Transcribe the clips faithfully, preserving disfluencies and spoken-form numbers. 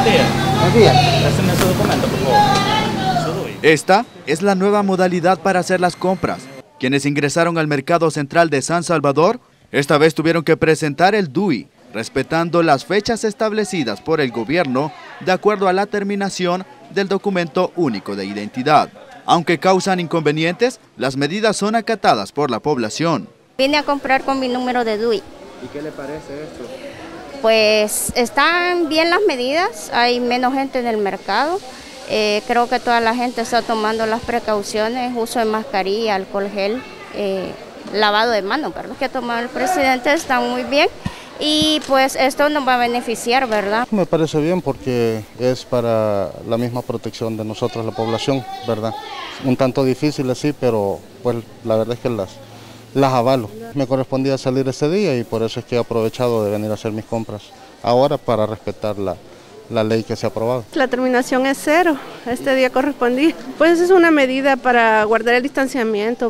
días. Buenos días. Présteme su documento, por favor. Esta es la nueva modalidad para hacer las compras. Quienes ingresaron al mercado central de San Salvador, esta vez tuvieron que presentar el D U I, respetando las fechas establecidas por el gobierno de acuerdo a la terminación del documento único de identidad. Aunque causan inconvenientes, las medidas son acatadas por la población. Vine a comprar con mi número de D U I. ¿Y qué le parece esto? Pues están bien las medidas, hay menos gente en el mercado. Eh, creo que toda la gente está tomando las precauciones, uso de mascarilla, alcohol gel, eh, lavado de manos, ¿verdad? Que ha tomado el presidente, están muy bien. Y pues esto nos va a beneficiar, ¿verdad? Me parece bien porque es para la misma protección de nosotros, la población, ¿verdad? Un tanto difícil así, pero pues la verdad es que las, las avalo. Me correspondía salir ese día y por eso es que he aprovechado de venir a hacer mis compras ahora para respetar la, la ley que se ha aprobado. La terminación es cero, este día correspondía. Pues es una medida para guardar el distanciamiento.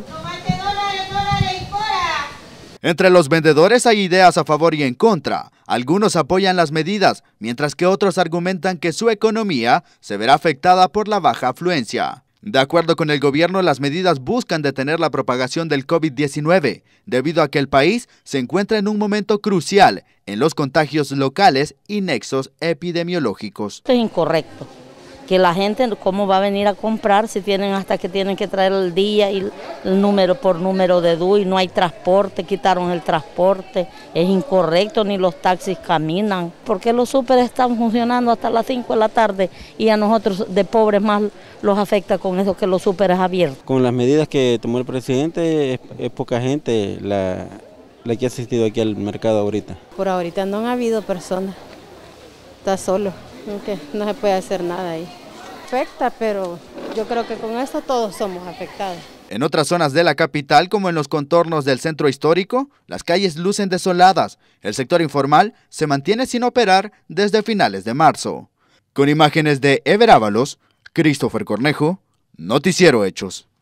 Entre los vendedores hay ideas a favor y en contra. Algunos apoyan las medidas, mientras que otros argumentan que su economía se verá afectada por la baja afluencia. De acuerdo con el gobierno, las medidas buscan detener la propagación del COVID diecinueve, debido a que el país se encuentra en un momento crucial en los contagios locales y nexos epidemiológicos. Esto es incorrecto. Que la gente, ¿cómo va a venir a comprar si tienen hasta que tienen que traer el día y el número por número de D U I? No hay transporte, quitaron el transporte, es incorrecto, ni los taxis caminan. Porque los súper están funcionando hasta las cinco de la tarde y a nosotros de pobres más los afecta con eso que los súperes abiertos. Con las medidas que tomó el presidente, es, es poca gente la, la que ha asistido aquí al mercado ahorita. Por ahorita no han habido personas, está solo. Okay, no se puede hacer nada ahí. Afecta, pero yo creo que con esto todos somos afectados. En otras zonas de la capital, como en los contornos del centro histórico, las calles lucen desoladas. El sector informal se mantiene sin operar desde finales de marzo. Con imágenes de Ever Ábalos, Christopher Cornejo, Noticiero Hechos.